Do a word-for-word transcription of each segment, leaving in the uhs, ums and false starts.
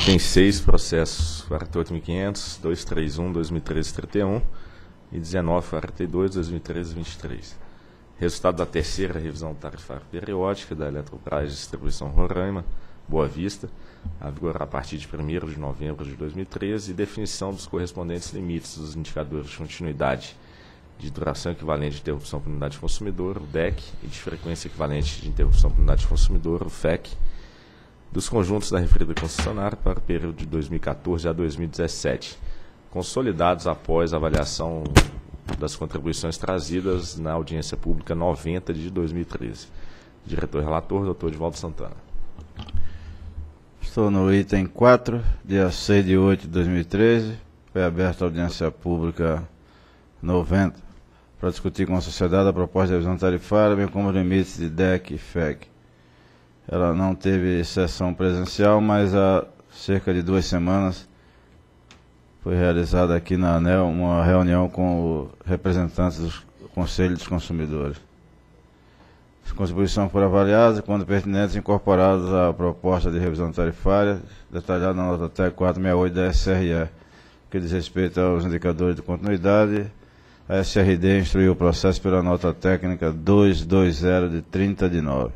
Item seis, processos quarenta e oito mil e quinhentos, duzentos e trinta e um, dois mil e treze, trinta e um e dezenove, quarenta e dois, dois mil e treze, vinte e três. Resultado da terceira revisão tarifária periódica da Eletrobras Distribuição Roraima, Boa Vista, a vigorar a partir de primeiro de novembro de dois mil e treze, e definição dos correspondentes limites dos indicadores de continuidade de duração equivalente de interrupção por unidade de consumidor, o D E C, e de frequência equivalente de interrupção por unidade de consumidor, o F E C, dos conjuntos da referida concessionária para o período de dois mil e quatorze a dois mil e dezessete, consolidados após a avaliação das contribuições trazidas na audiência pública noventa de dois mil e treze. Diretor-relator, doutor Edivaldo Santana. Estou no item quatro, dia seis de oito de dois mil e treze, foi aberta a audiência pública noventa, para discutir com a sociedade a proposta de revisão tarifária, bem como os limites de D E C e F E C. Ela não teve sessão presencial, mas há cerca de duas semanas foi realizada aqui na ANEEL uma reunião com os representantes do Conselho dos Consumidores. As contribuições foram avaliadas e, quando pertinentes, incorporadas à proposta de revisão tarifária, detalhada na nota T E C quatrocentos e sessenta e oito da S R E, que diz respeito aos indicadores de continuidade. A S R D instruiu o processo pela nota técnica duzentos e vinte de trinta de nove.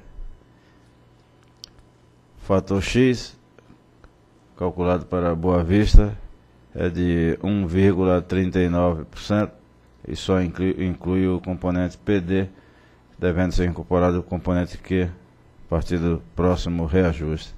Fator X, calculado para Boa Vista, é de um vírgula trinta e nove por cento e só inclui, inclui o componente P D, devendo ser incorporado o componente Q a partir do próximo reajuste.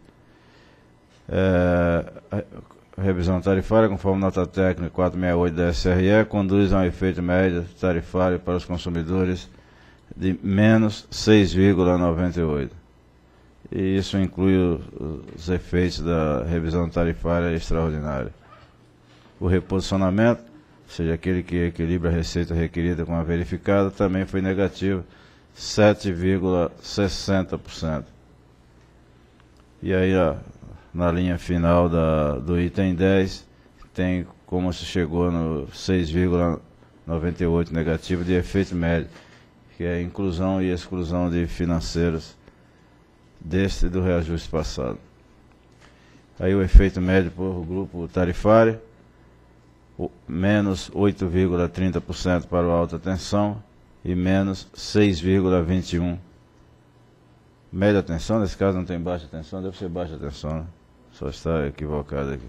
É, a revisão tarifária, conforme nota técnica quatrocentos e sessenta e oito da S R E, conduz a um efeito médio tarifário para os consumidores de menos seis vírgula noventa e oito. E isso inclui os efeitos da revisão tarifária extraordinária. O reposicionamento, ou seja, aquele que equilibra a receita requerida com a verificada, também foi negativo, sete vírgula sessenta por cento. E aí, ó, na linha final da, do item dez, tem como se chegou no seis vírgula noventa e oito negativo de efeito médio, que é a inclusão e exclusão de financeiros deste e do reajuste passado. Aí o efeito médio por grupo tarifário, menos oito vírgula trinta por cento para o alta tensão e menos seis vírgula vinte e um por cento. Média tensão, nesse caso não tem baixa tensão, deve ser baixa tensão, né? Só está equivocado aqui.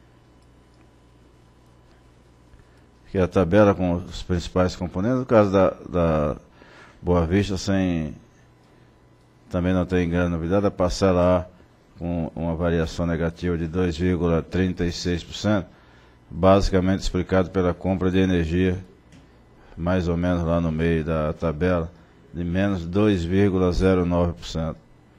Aqui é a tabela com os principais componentes. No caso da, da Boa Vista, sem, também não tem grande novidade. A parcela A com uma variação negativa de dois vírgula trinta e seis por cento, basicamente explicado pela compra de energia, mais ou menos lá no meio da tabela, de menos dois vírgula zero nove por cento.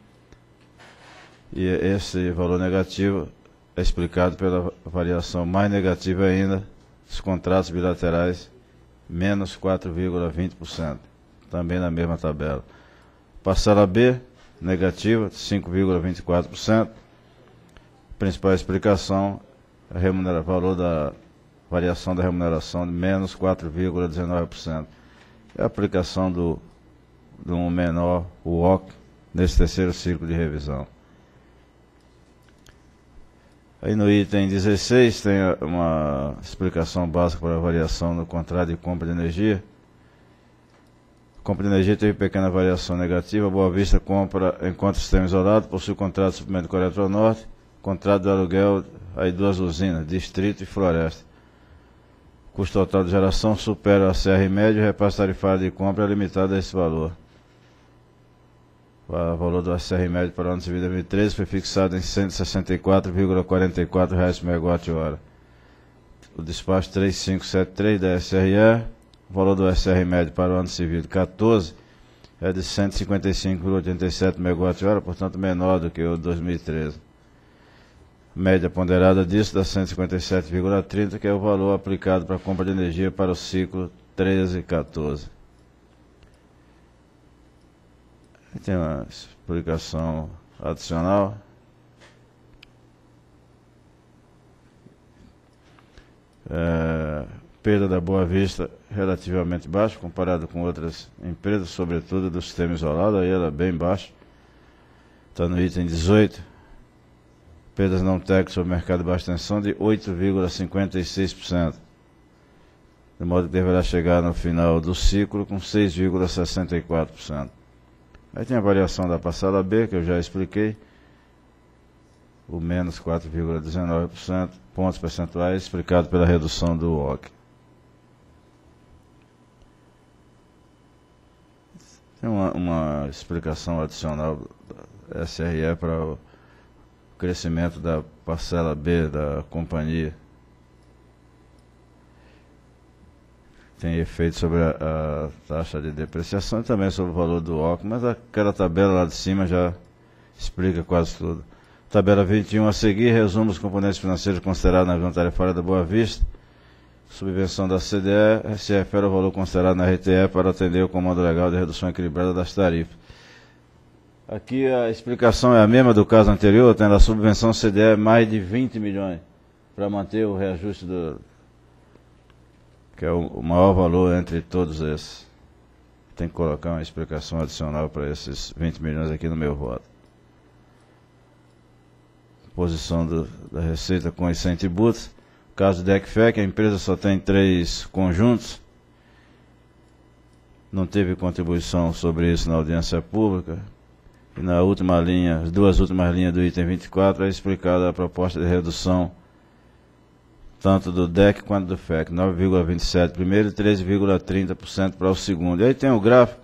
E esse valor negativo é explicado pela variação mais negativa ainda dos contratos bilaterais, menos quatro vírgula vinte por cento, também na mesma tabela. Parcela B, negativa, cinco vírgula vinte e quatro por cento. Principal explicação, o valor da variação da remuneração de menos quatro vírgula dezenove por cento. É a aplicação do, do um menor, o O C, nesse terceiro ciclo de revisão. Aí no item dezesseis tem uma explicação básica para a variação no contrato de compra de energia. A compra de energia teve pequena variação negativa. Boa Vista compra enquanto sistema isolado, possui contrato de suprimento com a Eletronorte, contrato de aluguel aí duas usinas, Distrito e Floresta. O custo total de geração supera a C R médio e o repasse tarifário de compra é limitado a esse valor. O valor do A C R médio para o ano civil de dois mil e treze foi fixado em cento e sessenta e quatro vírgula quarenta e quatro reais por megawatt-hora. O despacho três mil quinhentos e setenta e três da S R E, o valor do A C R médio para o ano civil de quatorze é de cento e cinquenta e cinco vírgula oitenta e sete megawatt-hora, portanto menor do que o de dois mil e treze. Média ponderada disso dá cento e cinquenta e sete vírgula trinta, que é o valor aplicado para a compra de energia para o ciclo treze e quatorze. Tem uma explicação adicional. É, perda da Boa Vista relativamente baixa, comparado com outras empresas, sobretudo do sistema isolado, aí ela é bem baixa. Está no item dezoito. Perdas não técnicas sobre o mercado de baixa tensão de oito vírgula cinquenta e seis por cento. De modo que deverá chegar no final do ciclo com seis vírgula sessenta e quatro por cento. Aí tem a variação da parcela B, que eu já expliquei. O menos quatro vírgula dezenove por cento, pontos percentuais, explicado pela redução do O C. Tem uma, uma explicação adicional da S R E para o crescimento da parcela B da companhia. Tem efeito sobre a, a taxa de depreciação e também sobre o valor do O C, mas aquela tabela lá de cima já explica quase tudo. Tabela vinte e um a seguir, resume os componentes financeiros considerados na revisão tarifária da Boa Vista. Subvenção da C D E se refere ao valor considerado na R T E para atender o comando legal de redução equilibrada das tarifas. Aqui a explicação é a mesma do caso anterior, tendo a subvenção C D E mais de vinte milhões para manter o reajuste do... que é o maior valor entre todos esses. Tem que colocar uma explicação adicional para esses vinte milhões aqui no meu voto. Posição do, da receita com os tributos. Caso do D E C F E C, a empresa só tem três conjuntos. Não teve contribuição sobre isso na audiência pública. E na última linha, as duas últimas linhas do item vinte e quatro, é explicada a proposta de redução tanto do D E C quanto do F E C, nove vírgula vinte e sete por cento primeiro e treze vírgula trinta por cento para o segundo. E aí tem o gráfico.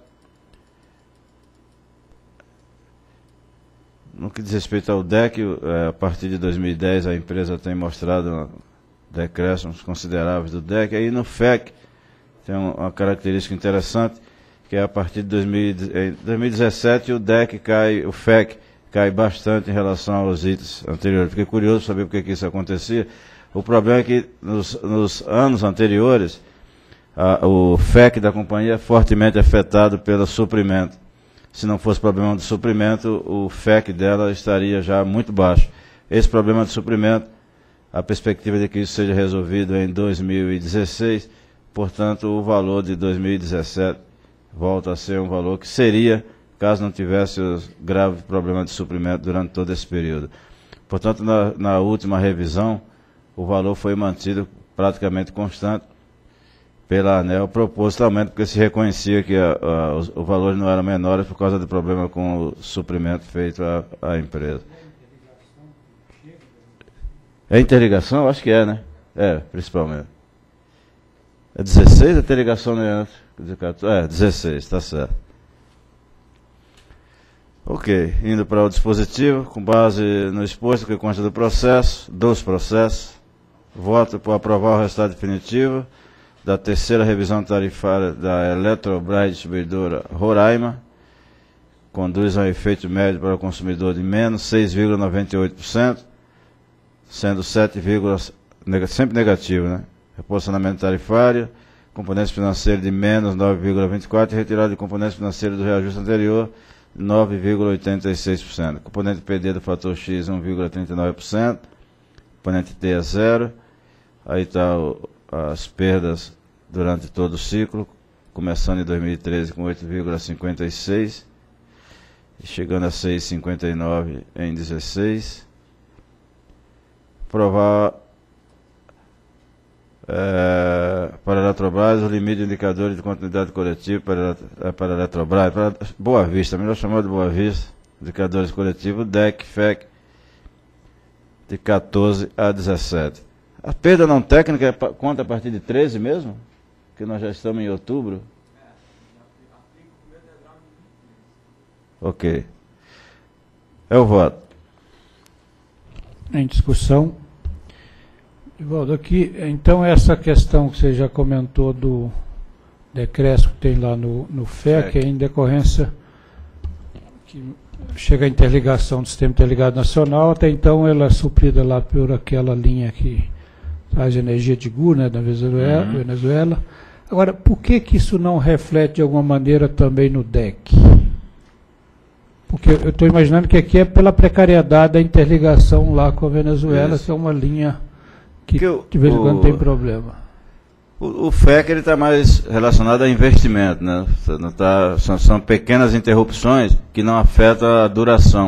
No que diz respeito ao D E C, a partir de dois mil e dez a empresa tem mostrado decréscimos consideráveis do D E C. Aí no F E C tem uma característica interessante, que é a partir de dois mil e dezessete o D E C cai, o F E C cai bastante em relação aos itens anteriores. Fiquei curioso saber por que isso acontecia. O problema é que nos, nos anos anteriores a, o F E C da companhia é fortemente afetado pelo suprimento. Se não fosse problema de suprimento, o F E C dela estaria já muito baixo. Esse problema de suprimento, a perspectiva de que isso seja resolvido em dois mil e dezesseis, portanto, o valor de dois mil e dezessete volta a ser um valor que seria, caso não tivesse os graves problemas de suprimento durante todo esse período. Portanto, na, na última revisão, o valor foi mantido praticamente constante pela ANEEL, propositalmente, porque se reconhecia que a, a, os, os valores não eram menores por causa do problema com o suprimento feito à, à empresa. É interligação? Acho que é, né? É, principalmente. É dezesseis a interligação, né? É, dezesseis, está certo. Ok, indo para o dispositivo, com base no exposto que consta do processo, dos processos, voto por aprovar o resultado definitivo da terceira revisão tarifária da Eletrobras Distribuidora Roraima, conduz a um efeito médio para o consumidor de menos seis vírgula noventa e oito por cento, sendo sete, sempre negativo, né? Reposicionamento tarifário, componente financeiro de menos nove vírgula vinte e quatro por cento e retirada de componente financeiro do reajuste anterior, nove vírgula oitenta e seis por cento. Componente P D do fator X, um vírgula trinta e nove por cento. Componente T é zero. Aí está as perdas durante todo o ciclo, começando em dois mil e treze com oito vírgula cinquenta e seis e chegando a seis vírgula cinquenta e nove em dezesseis. Provar é, para a Eletrobras o limite de indicadores de continuidade coletiva para, é, para a Eletrobras, para Boa Vista, melhor chamado de Boa Vista, indicadores coletivos, D E C, F E C, de quatorze a dezessete. A perda não técnica é, conta a partir de treze mesmo? Que nós já estamos em outubro. Ok. É o voto. Em discussão. Ivaldo, aqui, então essa questão que você já comentou do decréscimo que tem lá no, no F E C, é em decorrência que chega a interligação do Sistema Interligado Nacional, até então ela é suprida lá por aquela linha que traz energia de G U, né, da Venezuela, uhum. Venezuela. Agora, por que que isso não reflete de alguma maneira também no D E C? Porque eu estou imaginando que aqui é pela precariedade da interligação lá com a Venezuela, isso. Que é uma linha que, que eu, de vez em quando tem problema. O, o F E C está mais relacionado a investimento, né? Não tá, são, são pequenas interrupções que não afetam a duração.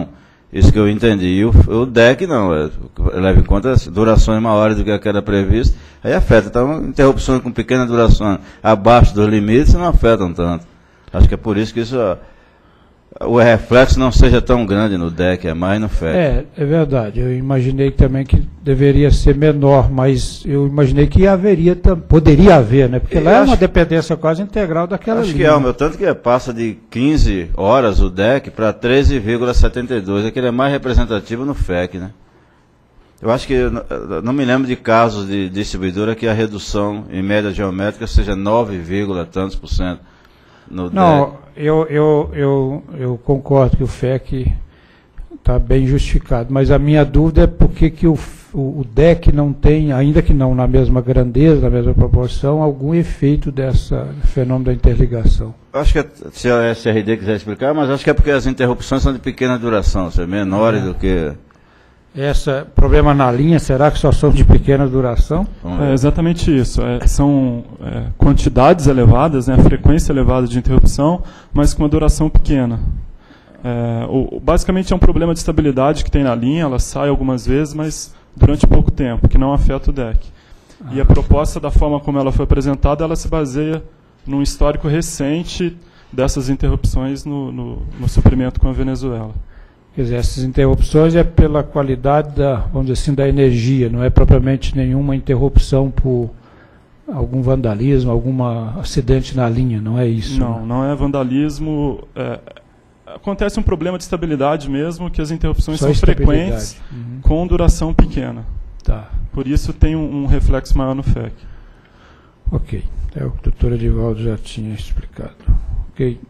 Isso que eu entendi. E o, o D E C não, é, leva em conta as durações maiores do que aquela prevista, aí afeta. Então, interrupções com pequena duração abaixo dos limites não afetam tanto. Acho que é por isso que isso, ó, o reflexo não seja tão grande no D E C, é mais no F E C. É, é verdade. Eu imaginei também que deveria ser menor, mas eu imaginei que haveria, poderia haver, né? Porque eu lá é uma acho, dependência quase integral daquela acho linha. Acho que é, o meu tanto que passa de quinze horas o D E C para treze vírgula setenta e dois, é que ele é mais representativo no F E C, né? Eu acho que, eu não me lembro de casos de distribuidora que a redução em média geométrica seja nove, tantos por cento no Não, D E C. eu, eu, eu, eu concordo que o F E C está bem justificado, mas a minha dúvida é por que que o, o, o D E C não tem, ainda que não na mesma grandeza, na mesma proporção, algum efeito dessa fenômeno da interligação. Acho que se a S R D quiser explicar, mas acho que é porque as interrupções são de pequena duração, são menores é. do que... Esse problema na linha, será que só são de pequena duração? É exatamente isso. É, são é, quantidades elevadas, né, a frequência elevada de interrupção, mas com uma duração pequena. É, o, basicamente é um problema de estabilidade que tem na linha, ela sai algumas vezes, mas durante pouco tempo, que não afeta o D E C. Ah. E a proposta, da forma como ela foi apresentada, ela se baseia num histórico recente dessas interrupções no, no, no suprimento com a Venezuela. Quer dizer, essas interrupções é pela qualidade da, vamos dizer assim, da energia, não é propriamente nenhuma interrupção por algum vandalismo, algum acidente na linha, não é isso? Não, né? não é vandalismo. É, acontece um problema de estabilidade mesmo, que as interrupções Só são frequentes, uhum. com duração pequena. Tá. Por isso tem um, um reflexo maior no F E C. Ok, é o que o doutor Edivaldo já tinha explicado. Ok.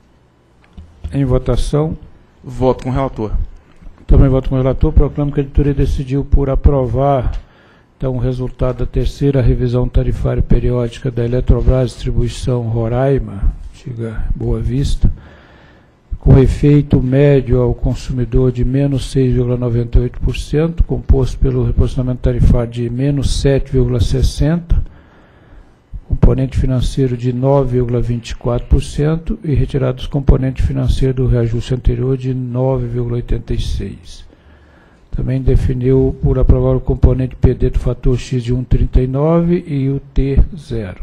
Em votação... Voto com o relator. Também voto com o relator. Proclamo que a editoria decidiu por aprovar então, o resultado da terceira revisão tarifária periódica da Eletrobras Distribuição Roraima, antiga Boa Vista, com efeito médio ao consumidor de menos seis vírgula noventa e oito por cento, composto pelo reposicionamento tarifário de menos sete vírgula sessenta por cento, componente financeiro de nove vírgula vinte e quatro por cento e retirado os componentes financeiros do reajuste anterior de nove vírgula oitenta e seis por cento. Também definiu por aprovar o componente P D do fator X de um vírgula trinta e nove e o T zero.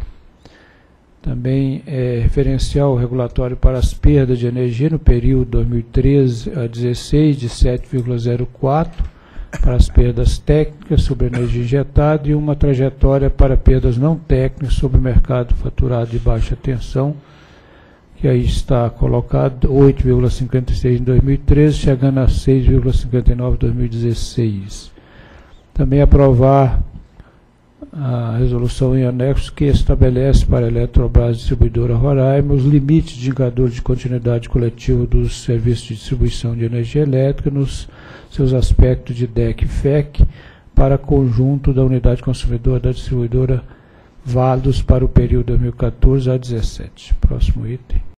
Também é referencial regulatório para as perdas de energia no período dois mil e treze a dezesseis de sete vírgula zero quatro por cento. Para as perdas técnicas sobre energia injetada e uma trajetória para perdas não técnicas sobre o mercado faturado de baixa tensão, que aí está colocado oito vírgula cinquenta e seis em dois mil e treze, chegando a seis vírgula cinquenta e nove em dois mil e dezesseis. Também aprovar a resolução em anexo que estabelece para a Eletrobras Distribuidora Roraima os limites de indicadores de continuidade coletiva dos serviços de distribuição de energia elétrica nos seus aspectos de D E C e F E C para conjunto da unidade consumidora da distribuidora válidos para o período dois mil e quatorze a dezessete. Próximo item.